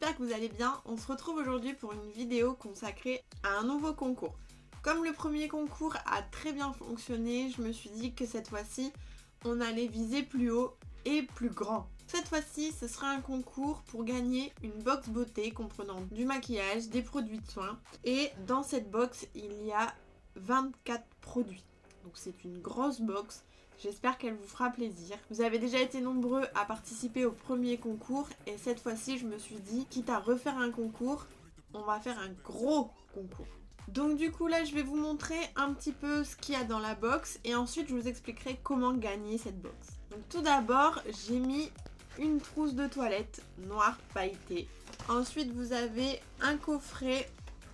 j'espère que vous allez bien. On se retrouve aujourd'hui pour une vidéo consacrée à un nouveau concours. Comme le premier concours a très bien fonctionné, je me suis dit que cette fois-ci, on allait viser plus haut et plus grand. Cette fois-ci, ce sera un concours pour gagner une box beauté comprenant du maquillage, des produits de soins. Et dans cette box, il y a 24 produits. Donc c'est une grosse box. J'espère qu'elle vous fera plaisir. Vous avez déjà été nombreux à participer au premier concours et cette fois-ci, je me suis dit, quitte à refaire un concours, on va faire un gros concours. Donc du coup là, je vais vous montrer un petit peu ce qu'il y a dans la box et ensuite je vous expliquerai comment gagner cette box. Donc tout d'abord, j'ai mis une trousse de toilette noire pailletée. Ensuite, vous avez un coffret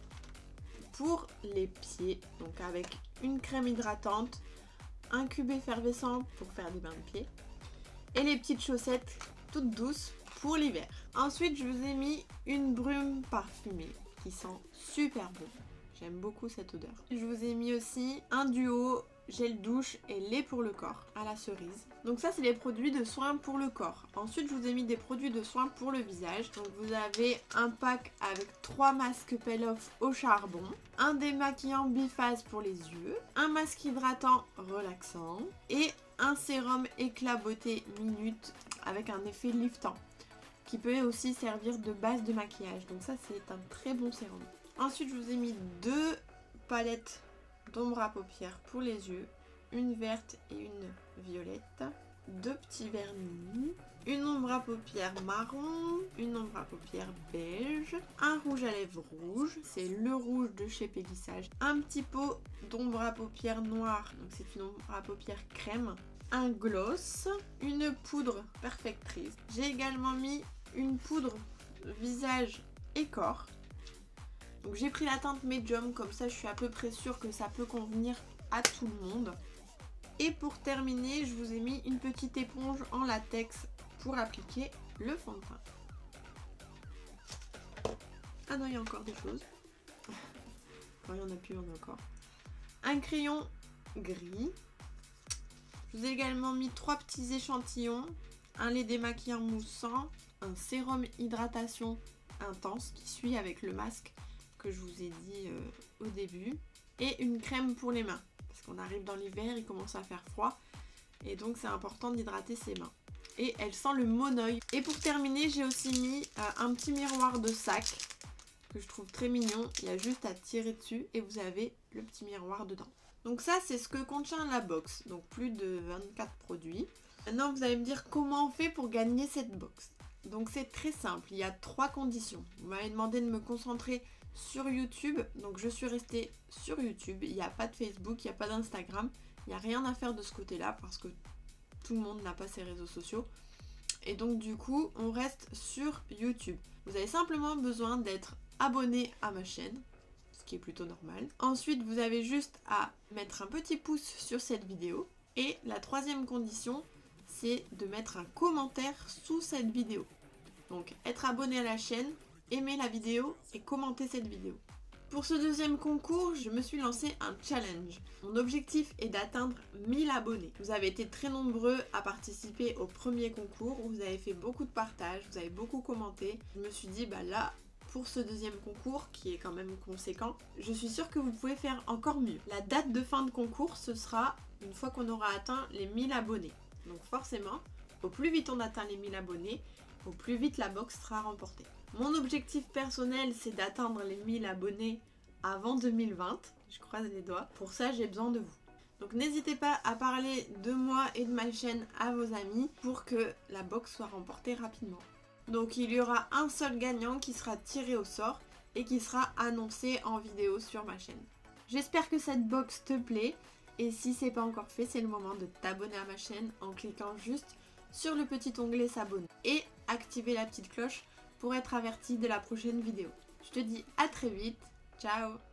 pour les pieds, donc avec une crème hydratante, un cube effervescent pour faire des bains de pieds et les petites chaussettes toutes douces pour l'hiver. Ensuite, je vous ai mis une brume parfumée qui sent super bon. J'aime beaucoup cette odeur. Je vous ai mis aussi un duo gel douche et lait pour le corps à la cerise. Donc ça, c'est les produits de soins pour le corps. Ensuite, je vous ai mis des produits de soins pour le visage. Donc vous avez un pack avec 3 masques peel-off au charbon, un démaquillant biphase pour les yeux, un masque hydratant relaxant et un sérum éclat beauté minute avec un effet liftant qui peut aussi servir de base de maquillage. Donc ça, c'est un très bon sérum. Ensuite, je vous ai mis 2 palettes d'ombre à paupières pour les yeux, une verte et une violette, 2 petits vernis, une ombre à paupières marron, une ombre à paupières beige, un rouge à lèvres rouge, c'est le rouge de chez Pélissage, un petit pot d'ombre à paupières noire, donc c'est une ombre à paupières crème, un gloss, une poudre perfectrice. J'ai également mis une poudre visage et corps. Donc j'ai pris la teinte médium, comme ça je suis à peu près sûre que ça peut convenir à tout le monde. Et pour terminer, je vous ai mis une petite éponge en latex pour appliquer le fond de teint. Ah non, il y a encore des choses. Enfin, il n'y en a plus, il y en a encore. Un crayon gris. Je vous ai également mis 3 petits échantillons. Un lait démaquillant moussant, un sérum hydratation intense qui suit avec le masque que je vous ai dit au début, et une crème pour les mains parce qu'on arrive dans l'hiver, il commence à faire froid et donc c'est important d'hydrater ses mains. Et elle sent le monoeil. Et pour terminer, j'ai aussi mis un petit miroir de sac que je trouve très mignon. Il y a juste à tirer dessus et vous avez le petit miroir dedans. Donc ça, c'est ce que contient la box, donc plus de 24 produits. Maintenant, vous allez me dire comment on fait pour gagner cette box. Donc c'est très simple, il y a 3 conditions. Vous m'avez demandé de me concentrer sur YouTube, donc je suis restée sur YouTube. Il n'y a pas de Facebook, il n'y a pas d'Instagram, il n'y a rien à faire de ce côté-là parce que tout le monde n'a pas ses réseaux sociaux. Et donc du coup, on reste sur YouTube. Vous avez simplement besoin d'être abonné à ma chaîne, ce qui est plutôt normal. Ensuite, vous avez juste à mettre un petit pouce sur cette vidéo. Et la 3e condition, c'est de mettre un commentaire sous cette vidéo. Donc être abonné à la chaîne, aimer la vidéo et commenter cette vidéo. Pour ce 2e concours, je me suis lancé un challenge. Mon objectif est d'atteindre 1000 abonnés. Vous avez été très nombreux à participer au premier concours où vous avez fait beaucoup de partages, vous avez beaucoup commenté. Je me suis dit, bah là, pour ce 2e concours, qui est quand même conséquent, je suis sûre que vous pouvez faire encore mieux. La date de fin de concours, ce sera une fois qu'on aura atteint les 1000 abonnés. Donc forcément, au plus vite on atteint les 1000 abonnés, au plus vite la box sera remportée. Mon objectif personnel, c'est d'atteindre les 1000 abonnés avant 2020. Je croise les doigts. Pour ça, j'ai besoin de vous. Donc n'hésitez pas à parler de moi et de ma chaîne à vos amis pour que la box soit remportée rapidement. Donc il y aura un seul gagnant qui sera tiré au sort et qui sera annoncé en vidéo sur ma chaîne. J'espère que cette box te plaît. Et si c'est pas encore fait, c'est le moment de t'abonner à ma chaîne en cliquant juste sur le petit onglet s'abonner et activer la petite cloche pour être averti de la prochaine vidéo. Je te dis à très vite, ciao!